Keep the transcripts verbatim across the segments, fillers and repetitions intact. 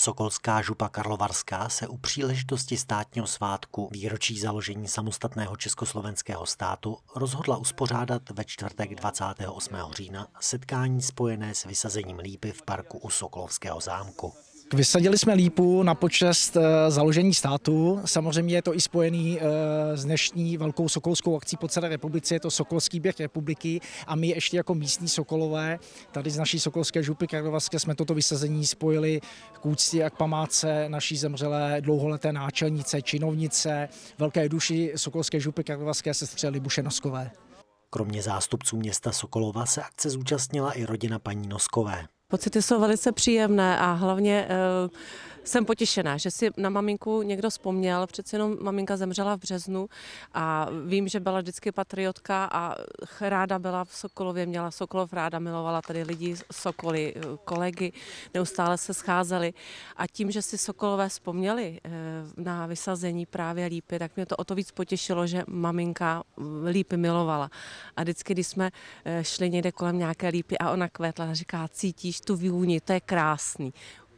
Sokolská župa karlovarská se u příležitosti státního svátku výročí založení samostatného československého státu rozhodla uspořádat ve čtvrtek dvacátého osmého října setkání spojené s vysazením lípy v parku u Sokolovského zámku. Vysadili jsme lípu na počest založení státu. Samozřejmě je to i spojený s dnešní velkou sokolskou akcí po celé republice. Je to Sokolský běh republiky a my ještě jako místní sokolové tady z naší Sokolské župy karlovarské jsme toto vysazení spojili k úctě a k památce naší zemřelé dlouholeté náčelnice, činovnice, velké duši Sokolské župy karlovarské sestře Libuše Noskové. Kromě zástupců města Sokolova se akce zúčastnila i rodina paní Noskové. Pocity jsou velice příjemné a hlavně e, jsem potěšená, že si na maminku někdo vzpomněl. Přeci jenom maminka zemřela v březnu a vím, že byla vždycky patriotka a ráda byla v Sokolově, měla Sokolov ráda, milovala tady lidi, Sokoly, kolegy, neustále se scházeli. A tím, že si Sokolové vzpomněli e, na vysazení právě lípy, tak mě to o to víc potěšilo, že maminka lípy milovala. A vždycky, když jsme šli někde kolem nějaké lípy a ona kvétla a říká, cítíš tu vůni, to je krásný.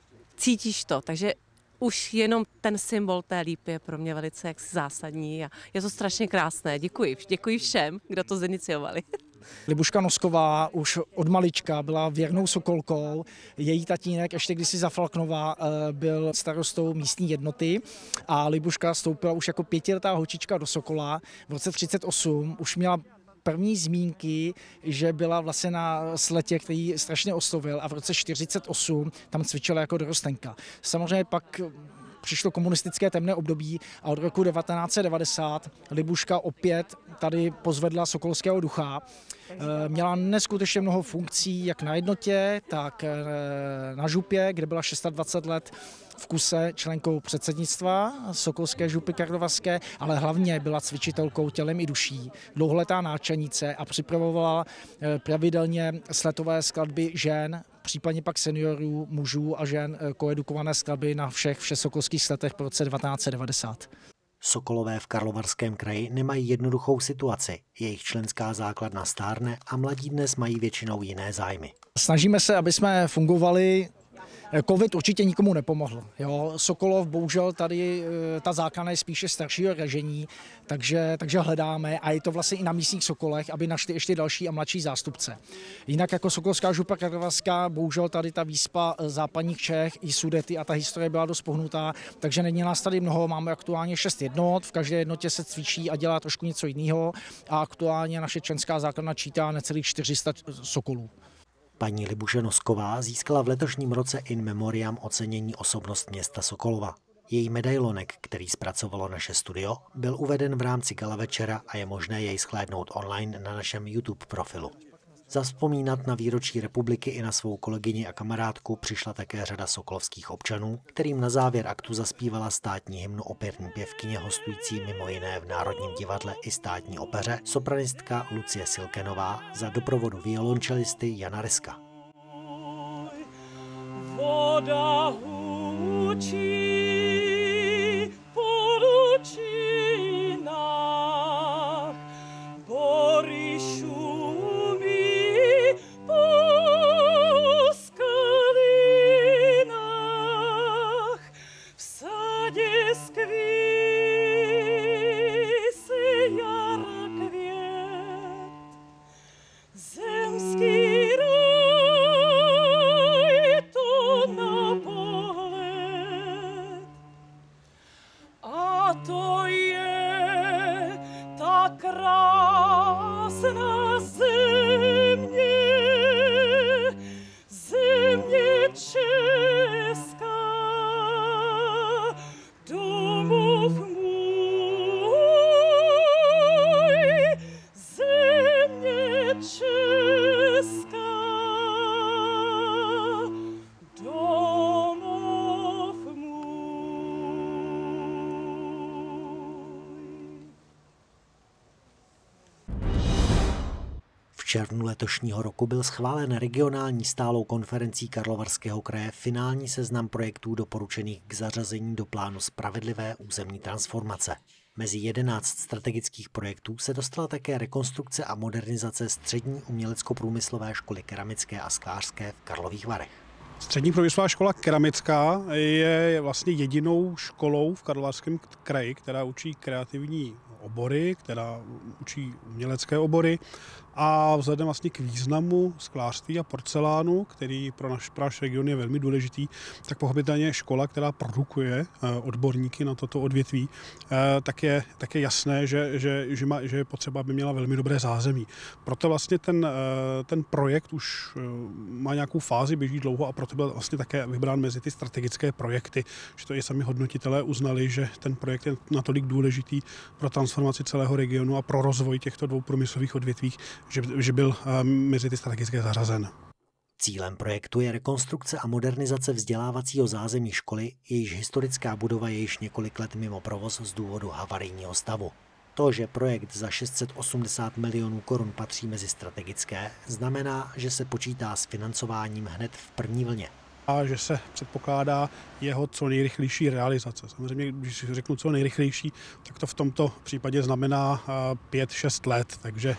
Cítíš to, takže už jenom ten symbol té lípy je pro mě velice jak zásadní a je to strašně krásné. Děkuji, děkuji všem, kdo to ziniciovali. Libuška Nosková už od malička byla věrnou sokolkou. Její tatínek ještě kdysi za Falknova byl starostou místní jednoty a Libuška vstoupila už jako pětiletá holčička do Sokola. V roce třicet osm už měla první zmínky, že byla vlastně na sletě, který strašně oslovil a v roce čtyřicet osm tam cvičila jako dorostenka. Samozřejmě pak přišlo komunistické temné období a od roku devatenáct set devadesát Libuška opět tady pozvedla sokolského ducha. Měla neskutečně mnoho funkcí, jak na jednotě, tak na župě, kde byla dvacet šest let v kuse členkou předsednictva Sokolské župy karlovarské, ale hlavně byla cvičitelkou tělem i duší, dlouholetá náčelnice a připravovala pravidelně sletové skladby žen, případně pak seniorů, mužů a žen koedukované skladby na všech všesokolských sletech po roce devatenáct set devadesát. Sokolové v Karlovarském kraji nemají jednoduchou situaci. Jejich členská základna stárne a mladí dnes mají většinou jiné zájmy. Snažíme se, aby jsme fungovali. Covid určitě nikomu nepomohl. Jo. Sokolov, bohužel tady ta základna je spíše staršího ražení, takže, takže hledáme a je to vlastně i na místních sokolech, aby našli ještě další a mladší zástupce. Jinak jako Sokolská župa karlovarská, bohužel tady ta výspa západních Čech i Sudety a ta historie byla dost pohnutá, takže není nás tady mnoho, máme aktuálně šest jednot, v každé jednotě se cvičí a dělá trošku něco jiného a aktuálně naše členská základna čítá necelých čtyři sta sokolů. Paní Libuše Nosková získala v letošním roce in memoriam ocenění osobnost města Sokolova. Její medailonek, který zpracovalo naše studio, byl uveden v rámci gala večera a je možné jej shlédnout online na našem YouTube profilu. Zavzpomínat na výročí republiky i na svou kolegyni a kamarádku přišla také řada sokolovských občanů, kterým na závěr aktu zaspívala státní hymnu operní pěvkyně hostující mimo jiné v Národním divadle i státní opeře sopranistka Lucie Silkenová za doprovodu violončelisty Jana Reska. Voda hučí, po lučinách, bory šumí, krásná země, země česká, domov můj, země česká, domov můj. V červnu letošního roku byl schválen regionální stálou konferencí Karlovarského kraje finální seznam projektů doporučených k zařazení do plánu spravedlivé územní transformace. Mezi jedenáct strategických projektů se dostala také rekonstrukce a modernizace střední umělecko-průmyslové školy keramické a sklářské v Karlových Varech. Střední průmyslová škola keramická je vlastně jedinou školou v Karlovarském kraji, která učí kreativní obory, která učí umělecké obory a vzhledem vlastně k významu sklářství a porcelánu, který pro náš, pro náš region je velmi důležitý, tak pochopitelně škola, která produkuje odborníky na toto odvětví, tak je, tak je jasné, že, že, že, má, že je potřeba, aby měla velmi dobré zázemí. Proto vlastně ten, ten projekt už má nějakou fázi, běží dlouho a proto byl vlastně také vybrán mezi ty strategické projekty, že to i sami hodnotitelé uznali, že ten projekt je natolik důležitý pro transformaci celého regionu a pro rozvoj těchto dvou průmyslových odvětví, že, že byl mezi ty strategické zařazen. Cílem projektu je rekonstrukce a modernizace vzdělávacího zázemí školy, jejíž historická budova je již několik let mimo provoz z důvodu havarijního stavu. To, že projekt za šest set osmdesát milionů korun patří mezi strategické, znamená, že se počítá s financováním hned v první vlně. A že se předpokládá jeho co nejrychlejší realizace. Samozřejmě, když řeknu co nejrychlejší, tak to v tomto případě znamená pět šest let. Takže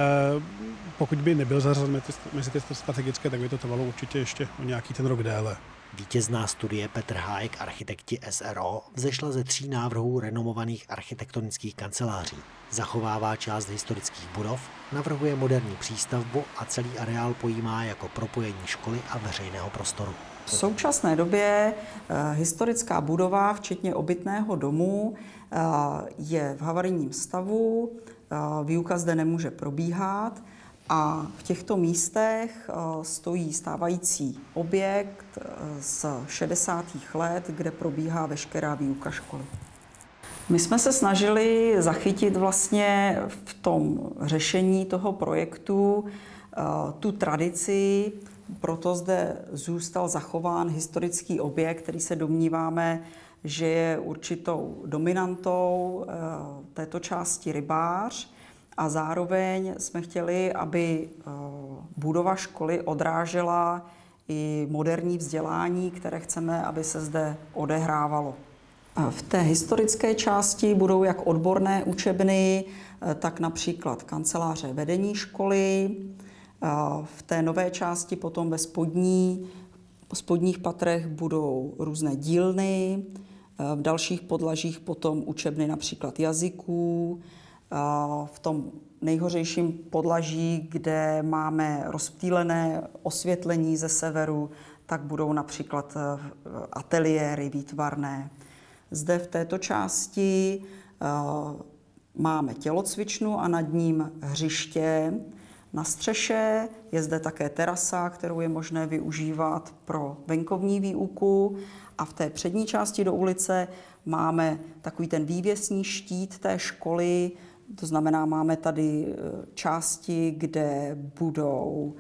pokud by nebyl zařazen mezi ty strategické, tak by to trvalo určitě ještě o nějaký ten rok déle. Vítězná studie Petr Hájek, architekti S R O, vzešla ze tří návrhů renomovaných architektonických kanceláří. Zachovává část historických budov, navrhuje moderní přístavbu a celý areál pojímá jako propojení školy a veřejného prostoru. V současné době historická budova, včetně obytného domu, je v havarijním stavu, výuka zde nemůže probíhat. A v těchto místech stojí stávající objekt z šedesátých let, kde probíhá veškerá výuka školy. My jsme se snažili zachytit vlastně v tom řešení toho projektu tu tradici, proto zde zůstal zachován historický objekt, který se domníváme, že je určitou dominantou této části Rybář. A zároveň jsme chtěli, aby budova školy odrážela i moderní vzdělání, které chceme, aby se zde odehrávalo. V té historické části budou jak odborné učebny, tak například kanceláře vedení školy. V té nové části potom ve spodní, spodních patrech budou různé dílny, v dalších podlažích potom učebny například jazyků. V tom nejhořejším podlaží, kde máme rozptýlené osvětlení ze severu, tak budou například ateliéry výtvarné. Zde v této části máme tělocvičnu a nad ním hřiště. Na střeše je zde také terasa, kterou je možné využívat pro venkovní výuku. A v té přední části do ulice máme takový ten vývěsní štít té školy. To znamená, máme tady části, kde budou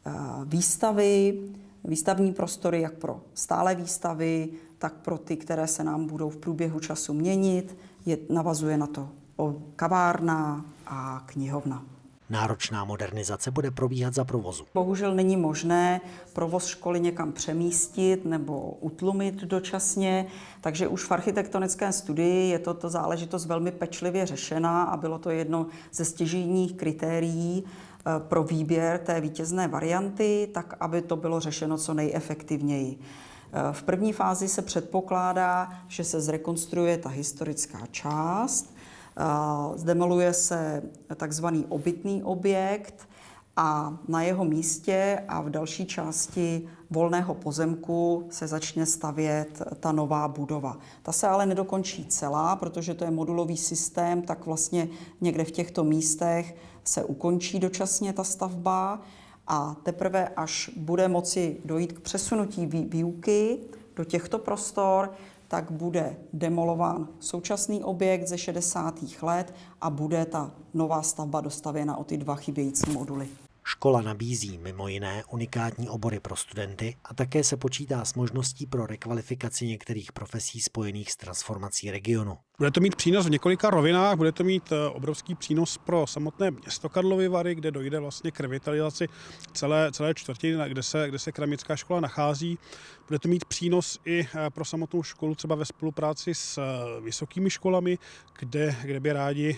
výstavy, výstavní prostory jak pro stálé výstavy, tak pro ty, které se nám budou v průběhu času měnit. Je, navazuje na to kavárna a knihovna. Náročná modernizace bude probíhat za provozu. Bohužel není možné provoz školy někam přemístit nebo utlumit dočasně, takže už v architektonické studii je toto záležitost velmi pečlivě řešena a bylo to jedno ze stěžejních kritérií pro výběr té vítězné varianty, tak aby to bylo řešeno co nejefektivněji. V první fázi se předpokládá, že se zrekonstruuje ta historická část, zdemoluje se takzvaný obytný objekt a na jeho místě a v další části volného pozemku se začne stavět ta nová budova. Ta se ale nedokončí celá, protože to je modulový systém, tak vlastně někde v těchto místech se ukončí dočasně ta stavba a teprve až bude moci dojít k přesunutí výuky do těchto prostor, tak bude demolován současný objekt ze šedesátých let a bude ta nová stavba dostavěna o ty dva chybějící moduly. Škola nabízí mimo jiné unikátní obory pro studenty a také se počítá s možností pro rekvalifikaci některých profesí spojených s transformací regionu. Bude to mít přínos v několika rovinách, bude to mít obrovský přínos pro samotné město Karlovy Vary, kde dojde vlastně k revitalizaci celé, celé čtvrtiny, kde se, kde se keramická škola nachází. Bude to mít přínos i pro samotnou školu, třeba ve spolupráci s vysokými školami, kde, kde by rádi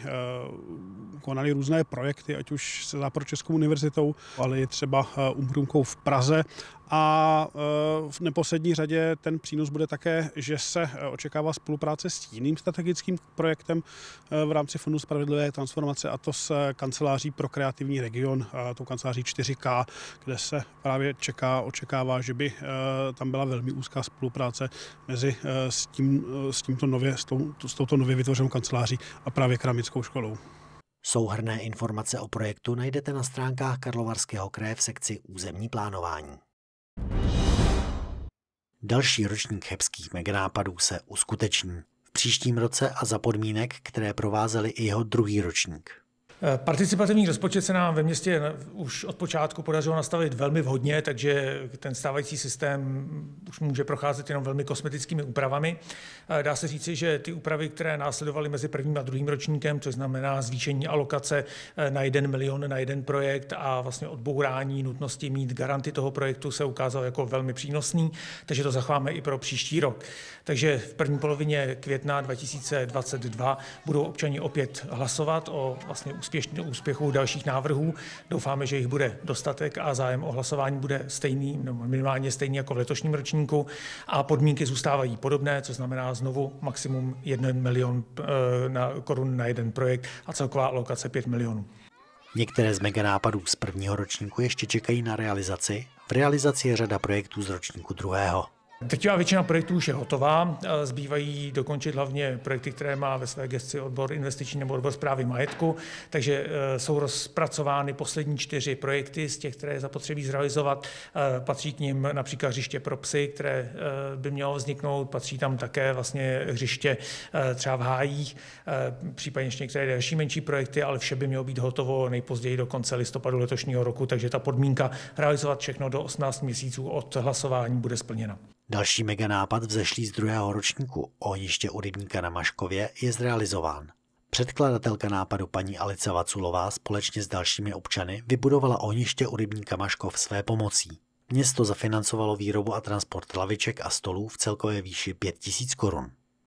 konali různé projekty, ať už se Západočeskou univerzitou, ale i třeba Umbrumkou v Praze. A v neposlední řadě ten přínos bude také, že se očekává spolupráce s jiným strategickým projektem v rámci Fondu spravedlivé transformace, a to s kanceláří pro kreativní region, tou kanceláří čtyři ká, kde se právě čeká, očekává, že by tam byla velmi úzká spolupráce mezi s, tím, s, tímto nově, s, tou, s touto nově vytvořenou kanceláří a právě keramickou školou. Souhrnné informace o projektu najdete na stránkách Karlovarského kraje v sekci územní plánování. Další ročník chebských meganápadů se uskuteční v příštím roce a za podmínek, které provázely i jeho druhý ročník. Participativní rozpočet se nám ve městě už od počátku podařilo nastavit velmi vhodně, takže ten stávající systém už může procházet jenom velmi kosmetickými úpravami. Dá se říci, že ty úpravy, které následovaly mezi prvním a druhým ročníkem, což znamená zvýšení alokace na jeden milion na jeden projekt a vlastně odbourání nutnosti mít garanty toho projektu, se ukázalo jako velmi přínosný, takže to zachováme i pro příští rok. Takže v první polovině května dva tisíce dvacet dva budou občani opět hlasovat o vlastně úspěšných úspěchů dalších návrhů. Doufáme, že jich bude dostatek a zájem o hlasování bude stejný, nebo minimálně stejný jako v letošním ročníku, a podmínky zůstávají podobné, co znamená znovu maximum jeden milion korun na jeden projekt a celková alokace pět milionů. Některé z meganápadů z prvního ročníku ještě čekají na realizaci. V realizaci je řada projektů z ročníku druhého. Drtivá většina projektů už je hotová, zbývají dokončit hlavně projekty, které má ve své gesci odbor investiční nebo odbor správy majetku, takže jsou rozpracovány poslední čtyři projekty z těch, které je zapotřebí zrealizovat. Patří k nim například hřiště pro psy, které by mělo vzniknout, patří tam také vlastně hřiště třeba v hájích, případně ještě některé další menší projekty, ale vše by mělo být hotovo nejpozději do konce listopadu letošního roku, takže ta podmínka realizovat všechno do osmnácti měsíců od hlasování bude splněna. Další meganápad vzešlý z druhého ročníku ohniště u rybníka na Maškově je zrealizován. Předkladatelka nápadu paní Alice Vaculová společně s dalšími občany vybudovala ohniště u rybníka Maškov své pomocí. Město zafinancovalo výrobu a transport laviček a stolů v celkové výši pět tisíc korun.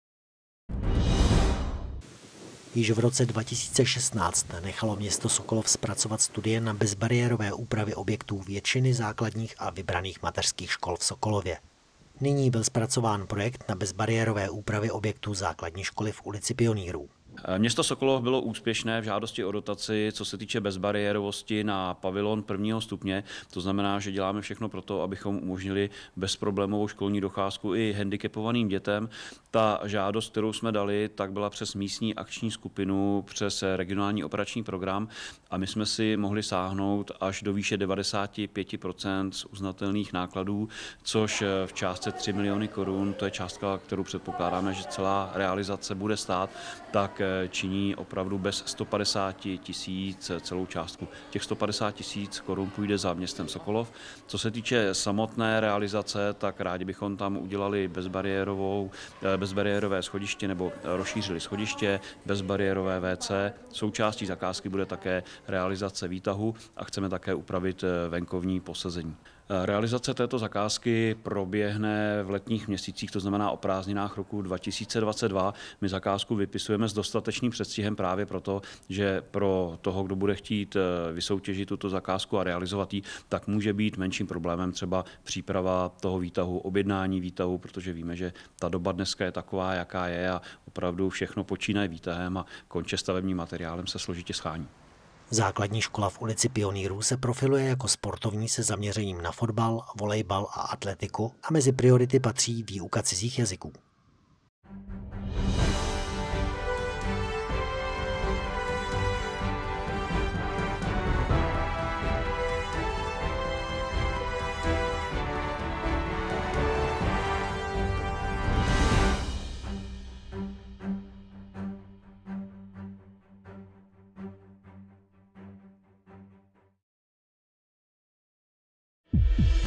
Již v roce dva tisíce šestnáct nechalo město Sokolov zpracovat studie na bezbariérové úpravy objektů většiny základních a vybraných mateřských škol v Sokolově. Nyní byl zpracován projekt na bezbariérové úpravy objektů základní školy v ulici Pionýrů. Město Sokolov bylo úspěšné v žádosti o dotaci, co se týče bezbariérovosti na pavilon prvního stupně. To znamená, že děláme všechno pro to, abychom umožnili bezproblémovou školní docházku i handicapovaným dětem. Ta žádost, kterou jsme dali, tak byla přes místní akční skupinu, přes regionální operační program a my jsme si mohli sáhnout až do výše devadesát pět procent z uznatelných nákladů, což v částce tři miliony korun, to je částka, kterou předpokládáme, že celá realizace bude stát, tak činí opravdu bez sto padesát tisíc celou částku. Těch sto padesát tisíc korun půjde za městem Sokolov. Co se týče samotné realizace, tak rádi bychom tam udělali bezbariérovou, bezbariérové schodiště nebo rozšířili schodiště, bezbariérové vé cé. Součástí zakázky bude také realizace výtahu a chceme také upravit venkovní posezení. Realizace této zakázky proběhne v letních měsících, to znamená o prázdninách roku dva tisíce dvacet dva. My zakázku vypisujeme s dostatečným předstihem právě proto, že pro toho, kdo bude chtít vysoutěžit tuto zakázku a realizovat ji, tak může být menším problémem třeba příprava toho výtahu, objednání výtahu, protože víme, že ta doba dneska je taková, jaká je a opravdu všechno počínaje výtahem a konče stavebním materiálem se složitě schání. Základní škola v ulici Pionýrů se profiluje jako sportovní se zaměřením na fotbal, volejbal a atletiku a mezi priority patří výuka cizích jazyků. you